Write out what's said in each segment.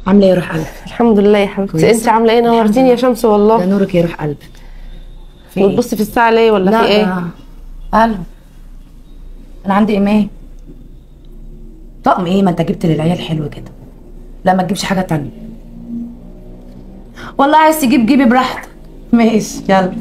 عامله ايه يا روح قلبك؟ الحمد لله يا حبيبتي. كويسة؟ انت عامله ايه؟ نورتيني يا شمس ده والله. نورك يا روح قلبك. في ايه؟ بتبصي في الساعه ليه ولا لا في ايه؟ الو، انا عندي ايمان. طقم ايه؟ ما انت جبت للعيال حلو كده. لا ما تجيبش حاجه تانية. والله عايز تجيب جيبي براحتك. ماشي يلا.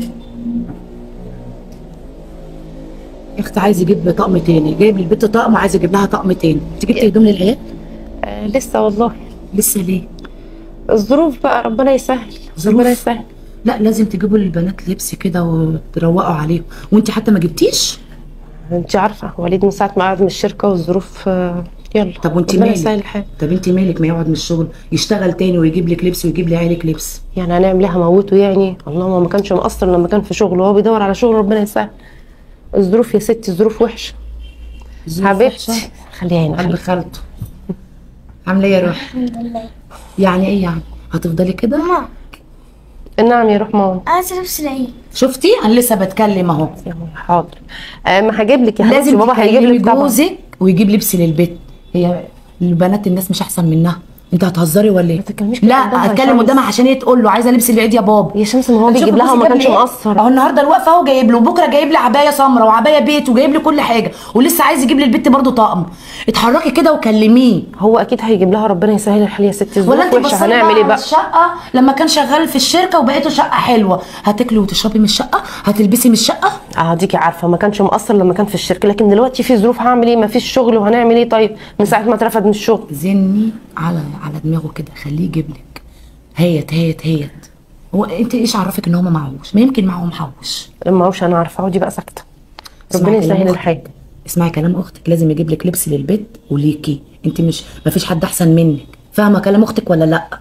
يا اختي عايز يجيب طقم تاني، جايب للبنت طقم عايز يجيب لها طقم تاني. انت جبتي هدوم للعيال؟ لسه والله. لسه ليه؟ الظروف بقى، ربنا يسهل. ظروف؟ ربنا يسهل. لا لازم تجيبوا للبنات لبس كده وتروقوا عليهم، وانت حتى ما جبتيش؟ انت عارفه وليد من ساعه ما قعد من الشركه والظروف يلا. طب وانت ربنا مالك؟ يسهل الحال. طب انت مالك؟ ما يقعد من الشغل يشتغل تاني ويجيب لك لبس ويجيب لعيالك لبس. يعني هنعمل ايه؟ هموته يعني؟ اللهم ما كانش مقصر لما كان في شغل وهو بيدور على شغل. ربنا يسهل. الظروف يا ستي الظروف وحشه. حبيبتي خليها هنا. قلب خالته. عامله ايه يا روح؟ الحمد لله. يعني ايه يعني؟ هتفضلي كده؟ ماما نعم يا روح ماما. عايزة لبس العيد. شفتي انا لسه بتكلم اهو. يا ماما حاضر. ما هجيب لك يا حبيبتي. لازم بابا هيجيب تكلمي لك طبعا. جوزك ويجيب لبس للبيت. هي البنات الناس مش احسن منها؟ انت هتهزري ولا ايه؟ ما تتكلميش كده لا قدامها يا اتكلم شمس. قدامها عشان هي تقول له عايزه لبس العيد يا بابا. يا شمس ما هو بيجيب لها وما كانش مقصر. اهو النهارده الوقفه اهو جايب له، وبكره جايب لي عبايه سمراء وعبايه بيت وجايب لي كل حاجه، ولسه عايز يجيب للبت برضه طقم. اتحركي كده وكلميه. هو اكيد هيجيب لها. ربنا يسهل الحال يا ستي. ولا انت الظروف وحشه. بصلي هنعمل ايه على بقى؟ الشقه لما كان شغال في الشركه وبقيته شقه حلوه؟ هتاكلي وتشربي من الشقه، هتلبسي من الشقه. ديكي عارفه ما كانش مقصر لما كان في الشركه، لكن دلوقتي في ظروف. هعمل ايه؟ ما فيش شغل وهنعمل ايه؟ طيب من ساعه ما اترفد من الشغل. زني على دماغه كده، خليه يجيب لك. هيت هو انت ايش عرفك ان هم معهوش؟ ما يمكن معاهم محوش. لما هوش انا عارفه. اقعدي بقى ساكته. ربنا يسهل الحال. اسمعي كلام اختك، لازم يجيب لك لبس للبيت وليكي انت. مش ما فيش حد احسن منك. فاهمه كلام اختك ولا لا؟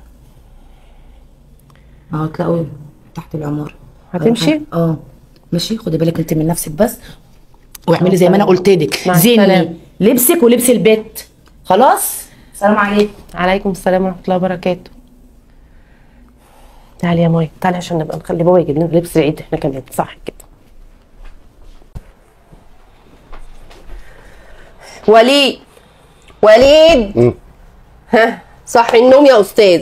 تلاقوا تحت العماره. هتمشي؟ ماشي. خدي بالك انت من نفسك بس، واعملي زي ما انا قلت لك. مع زيني السلامة. لبسك ولبس البيت. خلاص. سلام عليكم. عليكم السلام ورحمه الله وبركاته. تعالي يا ماي تعالي عشان نبقى نخلي بابا يجيب لنا لبس العيد احنا كمان. صح كده. وليد ها صحي النوم يا استاذ.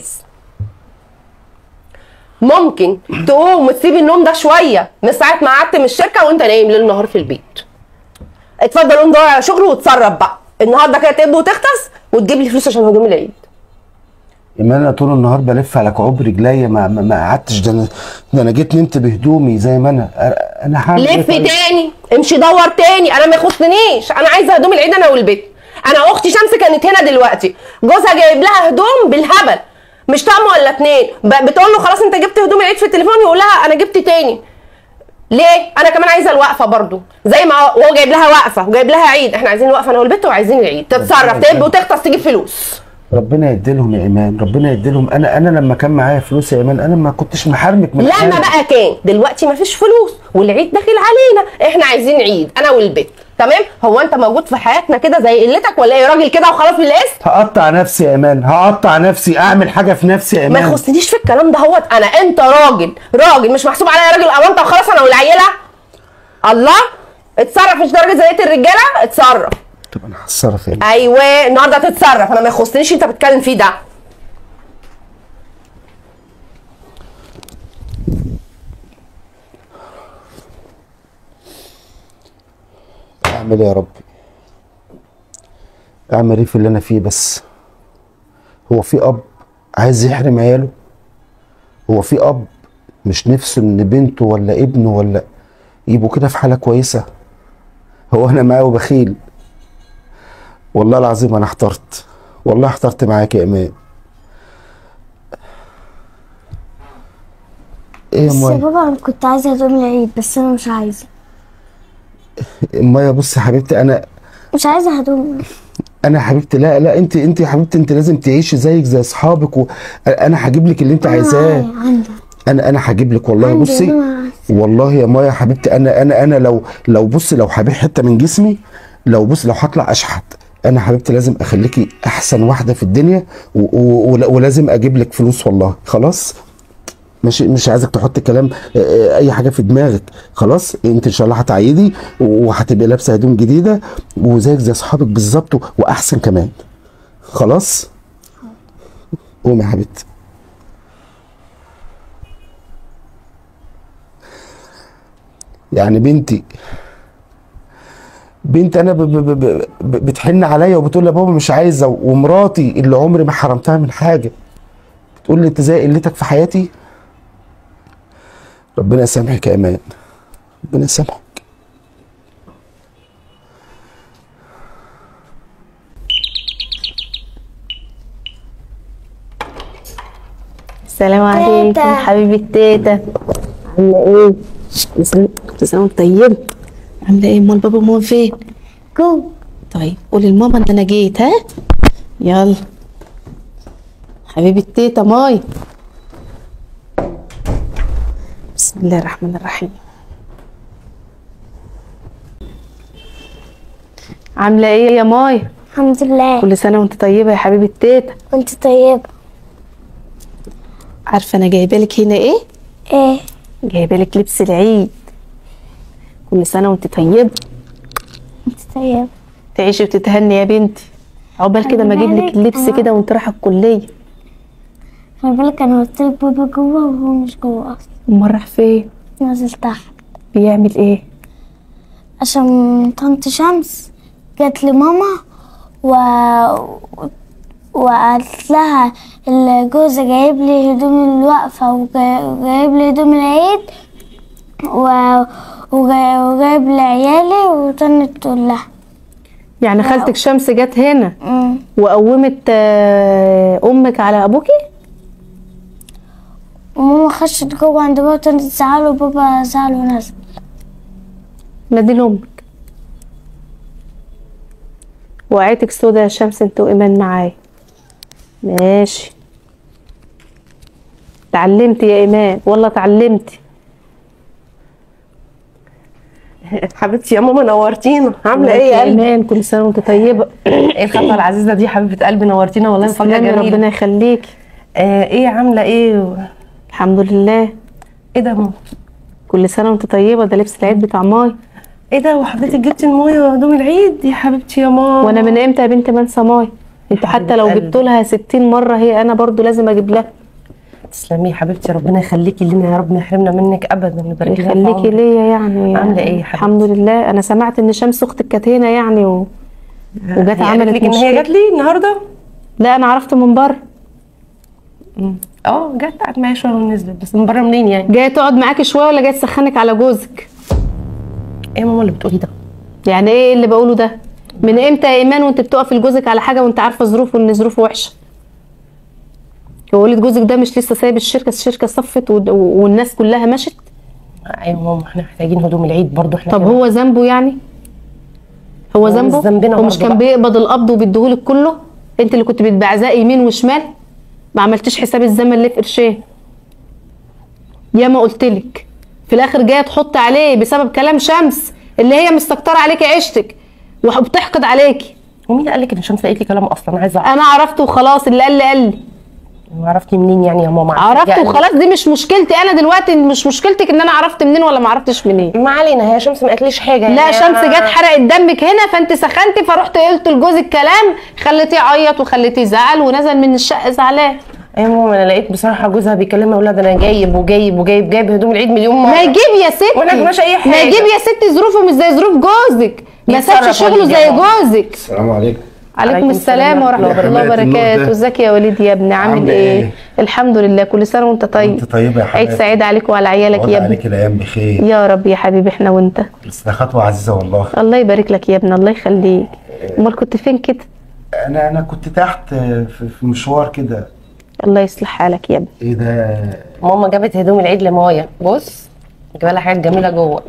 ممكن تقوم وتسيب النوم ده شويه من ساعه ما قعدت من الشركه وانت نايم ليل نهار في البيت. اتفضل قوم دور على شغل وتصرف بقى النهارده كده، تقب وتغطس وتجيب لي فلوس عشان هدوم العيد. ايمان انا طول النهار بلف على كعوب رجليا ما قعدتش. ده انا جيت نمت بهدومي زي ما انا هعمل لف إيه طيب؟ تاني، امشي دور تاني. انا ما يخصنيش، انا عايزه هدوم العيد انا والبيت. انا اختي شمس كانت هنا دلوقتي، جوزها جايب لها هدوم بالهبل، مش طقم ولا اتنين. بتقول له خلاص انت جبت هدوم العيد في التليفون، يقول لها انا جبت تاني. ليه؟ انا كمان عايزه الوقفه برضو زي ما هو جايب لها وقفه وجايب لها عيد. احنا عايزين الوقفه انا والبيت وعايزين العيد. تتصرف تقب وتغطس تجيب فلوس. ربنا يديلهم يا ايمان، ربنا يديلهم. انا لما كان معايا فلوس يا ايمان انا ما كنتش محرمك من حاجة. لما بقى كان دلوقتي ما فيش فلوس والعيد داخل علينا، احنا عايزين عيد انا والبيت. تمام؟ هو انت موجود في حياتنا كده زي قلتك ولا ايه؟ راجل كده وخلاص بالاسم. هقطع نفسي يا ايمان، هقطع نفسي، اعمل حاجه في نفسي يا ما ايمان. يخصنيش في الكلام ده. هوت انا انت راجل مش محسوب عليا راجل او انت وخلاص انا والعيله. الله اتصرف. مش درجه زي الرجاله. اتصرف. طب انا هتصرف يعني. ايوه النهارده تتصرف. انا ما يخصنيش انت بتتكلم فيه ده. اعمل ايه يا رب؟ اعمل ايه في اللي انا فيه بس؟ هو في اب عايز يحرم عياله؟ هو في اب مش نفسه ان بنته ولا ابنه ولا يبقوا كده في حاله كويسه؟ هو انا معاه وبخيل؟ والله العظيم انا احترت، والله احترت معاك يا ايمان. ايه يا بس يا مايا؟ بابا انا كنت عايزة هدوم العيد بس انا مش عايزة. مايا بص يا حبيبتي، مش عايزة هدوم. انا يا حبيبتي لا انت يا حبيبتي انت لازم تعيشي زيك زي اصحابك، وانا هجيب لك اللي انت عايزاه. عندك. انا هجيب لك والله. عندي بصي هدوم. والله يا مايا يا حبيبتي انا لو بصي لو هبيع حته من جسمي، لو هطلع اشحت، انا حبيبتي لازم اخليكي احسن واحده في الدنيا ولازم اجيب لك فلوس والله. خلاص مش عايزك تحط كلام اي حاجه في دماغك. خلاص انت ان شاء الله هتعيدي وهتبقي لابسه هدوم جديده وزيك زي اصحابك بالظبط واحسن كمان. خلاص قومي يا حبيبتي. يعني بنتي انا بتحن عليا وبتقول لي يا بابا مش عايزه، ومراتي اللي عمري ما حرمتها من حاجه بتقول لي انت زي قلتك في حياتي. ربنا يسامحك يا ايمان، ربنا يسامحك. السلام عليكم تيتا. حبيبة تيتا، عاملة ايه؟ كل سنة وانت طيبة. عاملة ايه؟ امال بابا وماما فين؟ جو. طيب قولي لماما ان انا جيت. ها؟ يلا حبيبة تيتا ماي. بسم الله الرحمن الرحيم. عاملة ايه يا ماي؟ الحمد لله. كل سنة وانت طيبة يا حبيبة تيتا. وانت طيبة. عارفة انا جايبة لك هنا ايه؟ ايه؟ جايبة لك لبس العيد. كل سنة وانت طيبة. انت طيبة. تعيشي وتتهني يا بنتي. عقبال كده ما اجيب لك اللبس كده وانت رايحة الكلية. خلي بالك انا قلت لك بابا جوه وهو مش جوه اصلا. امال راح فين؟ نازل تحت بيعمل ايه؟ عشان طنط شمس جت لماما وقالت لها الجوز جايب لي هدوم الوقفة وجايب لي هدوم العيد وجايب لي عيالي، وطنط تقول لها. يعني خالتك شمس جت هنا مم. وقومت امك على ابوكي؟ وماما خشت جوه عند بابا، طنط زعل وبابا زعل ونزل. نادي لامك. وقعتك سودا يا شمس انت وايمان معايا. ماشي. اتعلمتي يا ايمان والله اتعلمتي. حبيبتي يا ماما نورتينا. عامله ايه يا قلبي؟ ايمان كل سنه وانت طيبه. ايه الخطوه العزيزه دي حبيبه قلبي، نورتينا والله، مفاجاه تسلمي جميله. ربنا يخليكي. ايه عامله ايه؟ الحمد لله. ايه ده يا ماما؟ كل سنه وانت طيبه، ده لبس العيد بتاع ماي. ايه ده وحضرتك جبتي المايه وهدوم العيد يا حبيبتي يا ماما؟ وانا من امتى يا بنتي منسى ماي؟ انتوا حتى لو قلبي. جبتوا لها 60 مره هي انا برضو لازم اجيب لها. تسلمي يا حبيبتي، ربنا يخليكي لنا يا رب، ما يحرمنا منك ابدا، ويبارك لنا في يخليكي عمرك. ليا يعني. عامله ايه يا حبيبتي؟ الحمد لله. انا سمعت ان شمس اختك كانت هنا يعني وجت هي عملت قالت لك ان هي مشكله. جات لي النهارده؟ لا انا عرفت من بره. جت قعدت معايا شويه ونزلت، بس من بره منين يعني؟ جايه تقعد معاكي شويه ولا جايه تسخنك على جوزك؟ ايه يا ماما اللي بتقولي ده؟ يعني ايه اللي بقوله ده؟ من امتى يا ايمان وانت بتقفي لجوزك على حاجه وانت عارفه ظروفه ان ظروفه وحشه؟ هو ولد جوزك ده مش لسه سايب الشركه صفت والناس كلها مشت؟ ايوه ماما، احنا محتاجين هدوم العيد برضو احنا طب كمان. هو ذنبه يعني؟ هو مش ذنبه؟ ذنبنا هو مش برضه كان بقى. بيقبض القبض وبيديهولك كله؟ انت اللي كنت بتبعزقي يمين وشمال؟ ما عملتيش حساب الزمن اللي في قرشين. يا ما قلتلك في الاخر جايه تحط عليه بسبب كلام شمس اللي هي مستكتره عليكي عيشتك وبتحقد عليكي. ومين قال لك ان شمس قالت لي كلام اصلا؟ انا عايزه اعرف. انا عرفته وخلاص، اللي قال لي. عرفتي منين يعني يا ماما؟ عرفت وخلاص، دي مش مشكلتي انا دلوقتي، مش مشكلتك ان انا عرفت منين ولا ما عرفتش منين. ما علينا، هي شمس ما قالتليش حاجه لا يعني. شمس جت حرقت دمك هنا فانت سخنتي فرحت قلت لجوزك كلام خليتيه يعيط وخليتيه يزعل ونزل من الشقه زعلان. يا ماما انا لقيت بصراحه جوزها بيكلمها يقول لها ده انا جايب هدوم العيد مليون مره. ما يجيب يا ستي، وانا مش اي حاجه. ما يجيب يا ستي، ظروفه مش زي ظروف جوزك، ما سابش يتصرف شغله وليد زي يا ماما. جوزك. السلام عليكم. عليكم السلام ورحمه الله وبركاته. ازيك يا وليد يا ابني؟ عامل عاملة ايه؟ إيه؟ الحمد لله. كل سنه وانت طيب. وانت طيبه يا حبيبي. عيد سعيد عليك وعلى عيالك يا ابني. عليك الايام بخير يا رب يا حبيبي احنا وانت. بس ده خطوه عزيزه والله. الله يبارك لك يا ابني، الله يخليك. امال كنت فين كده؟ انا كنت تحت في مشوار كده. الله يصلح حالك يا ابني. ايه ده؟ ماما جابت هدوم العيد لمايا، بص جايبه لها حاجات جميله جوه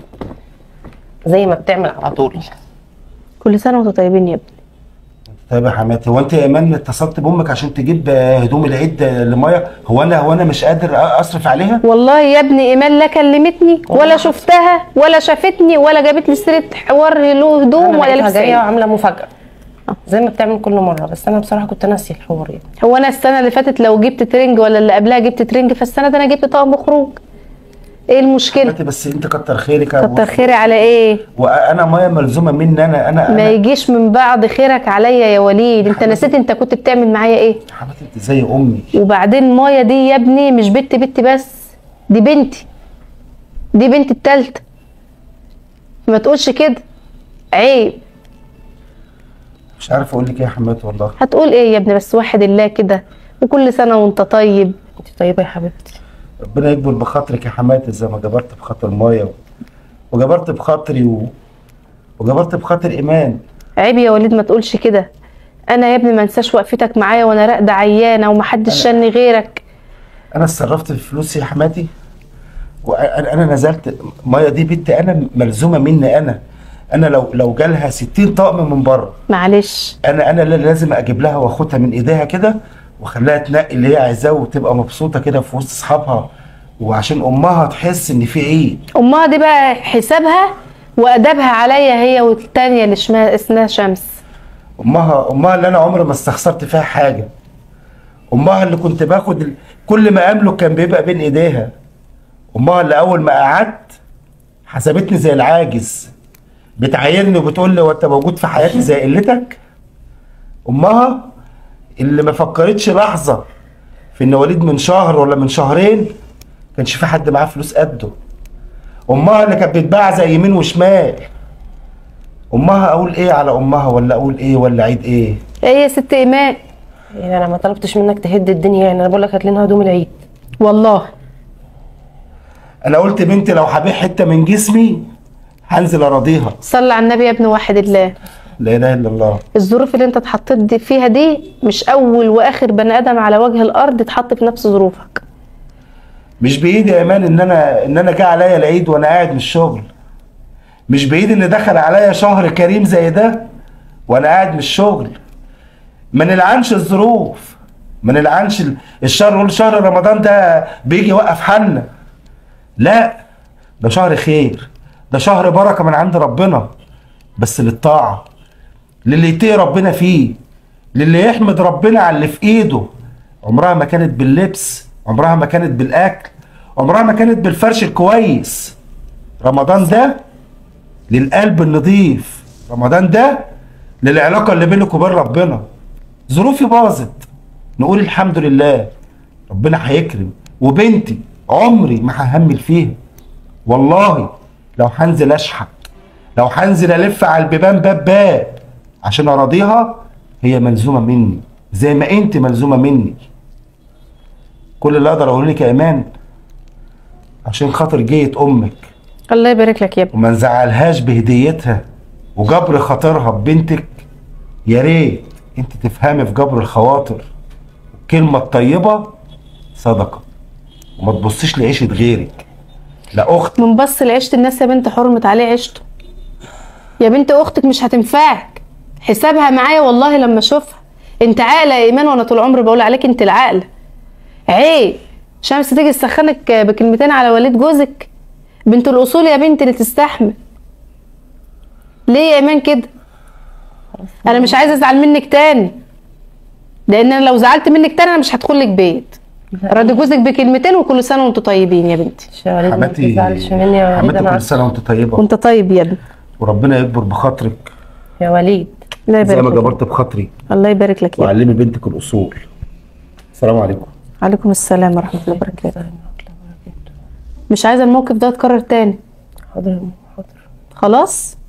زي ما بتعمل على طول. كل سنه وانتم طيبين يا ابني. طيب يا حماتي، هو انت يا ايمان اتصلت بامك عشان تجيب هدوم العيد لمايا؟ هو انا مش قادر اصرف عليها؟ والله يا ابني ايمان لا كلمتني ولا شفتها ولا شافتني ولا جابت لي سيره حوار له هدوم ولا لبس جايه عيد. وعامله مفاجاه زي ما بتعمل كل مره، بس انا بصراحه كنت ناسيه الحوار يعني. هو انا السنه اللي فاتت لو جبت ترنج ولا اللي قبلها جبت ترنج، فالسنه دي انا جبت طقم خروج. ايه المشكله؟ حماتي بس انت كتر خيرك يا كتر خيري على ايه؟ وانا ميه ملزومه مني انا ما يجيش من بعض خيرك عليا يا وليد. انت نسيت انت كنت بتعمل معايا ايه؟ حماتي انت زي امي. وبعدين مايا دي يا ابني مش بنتي بس، دي بنتي، دي بنتي التالتة. ما تقولش كده، عيب. مش عارف اقول لك ايه يا حماتي والله. هتقول ايه يا ابني؟ بس واحد الله كده، وكل سنه وانت طيب. انت طيبه يا حبيبتي. ربنا يكبر بخاطرك يا حماتي زي ما جبرت بخاطر مايا وجبرت بخاطري وجبرت بخاطر ايمان. عيب يا وليد ما تقولش كده. انا يا ابني ما انساش وقفتك معايا وانا راقده عيانه ومحدش شاني غيرك. انا اتصرفت في فلوسي يا حماتي، وانا نزلت. مايا دي بنتي انا ملزومه مني انا لو جالها 60 طقم من بره معلش انا اللي لازم اجيب لها واخدها من ايديها كده واخليها تنقي اللي هي عايزاه وتبقى مبسوطه كده في وسط اصحابها، وعشان امها تحس ان في عيد. امها دي بقى حسابها وادبها عليا هي والتانيه اللي اسمها شمس. امها اللي انا عمري ما استخسرت فيها حاجه. امها اللي كنت باخد كل ما املك كان بيبقى بين ايديها. امها اللي اول ما قعدت حسبتني زي العاجز، بتعايرني وبتقول لي وانت موجود في حياتي زي قلتك. امها اللي ما فكرتش لحظه في ان وليد من شهر ولا من شهرين كانش في حد معاه فلوس قده. امها اللي كانت بتباع زي يمين وشمال. امها اقول ايه على امها ولا اقول ايه ولا عيد ايه؟ ايه يا ست ايمان؟ يعني انا ما طلبتش منك تهد الدنيا، يعني انا بقول لك هات لنا هدوم العيد. والله انا قلت بنتي لو هبيع حته من جسمي هنزل اراضيها. صلي على النبي يا ابن واحد الله. لا اله الا الله. الظروف اللي انت اتحطيت فيها دي مش اول واخر بني ادم على وجه الارض اتحط في نفس ظروفك. مش بايدي يا ايمان ان انا جه عليا العيد وانا قاعد من الشغل. مش بايدي ان دخل عليا شهر كريم زي ده وانا قاعد من الشغل. ما نلعنش الظروف، ما نلعنش الشهر. نقول شهر رمضان ده بيجي يوقف حالنا. لا، ده شهر خير، ده شهر بركه من عند ربنا، بس للطاعه، للي يتقي ربنا فيه، للي يحمد ربنا على اللي في ايده. عمرها ما كانت باللبس، عمرها ما كانت بالاكل، عمرها ما كانت بالفرش الكويس. رمضان ده للقلب النظيف، رمضان ده للعلاقه اللي بينك وبين ربنا. ظروفي باظت، نقول الحمد لله، ربنا هيكرم. وبنتي عمري ما ههمل فيها والله. لو هنزل اشحت، لو هنزل الف على البيبان باب عشان اراضيها، هي ملزومه مني زي ما انت ملزومه مني. كل اللي اقدر اقول لك يا ايمان عشان خاطر جية امك، الله يبارك لك يا ابني. وما نزعلهاش بهديتها وجبر خاطرها ببنتك، يا ريت انت تفهمي في جبر الخواطر. الكلمه الطيبه صدقه، وما تبصيش لعيشه غيرك. لا اخت من بص لعيشة الناس يا بنت حرمت عليه عيشته. يا بنت اختك مش هتنفعك، حسابها معايا والله لما اشوفها. انت عاقله يا ايمان، وانا طول عمري بقول عليك انت العاقله. عيب شمس تيجي تسخنك بكلمتين على وليد جوزك. بنت الاصول يا بنت اللي تستحمل. ليه يا ايمان كده؟ انا مش عايزه ازعل منك تاني، لان انا لو زعلت منك تاني انا مش هدخل لك بيت. راضي جوزك بكلمتين وكل سنه وانتوا طيبين يا بنتي. يا وليد ما تزعلش مني يا وليد. حماتي انا كل سنه وانت طيبه وانت طيب يا ابني. وربنا يكبر بخاطرك يا وليد. الله زي يبارك ما لك. جبرت بخاطري. الله يبارك لك يا ابني. وعلمي بنتك الاصول. السلام عليكم. عليكم السلام ورحمه الله وبركاته. مش عايزه الموقف ده يتكرر تاني. حاضر حاضر. خلاص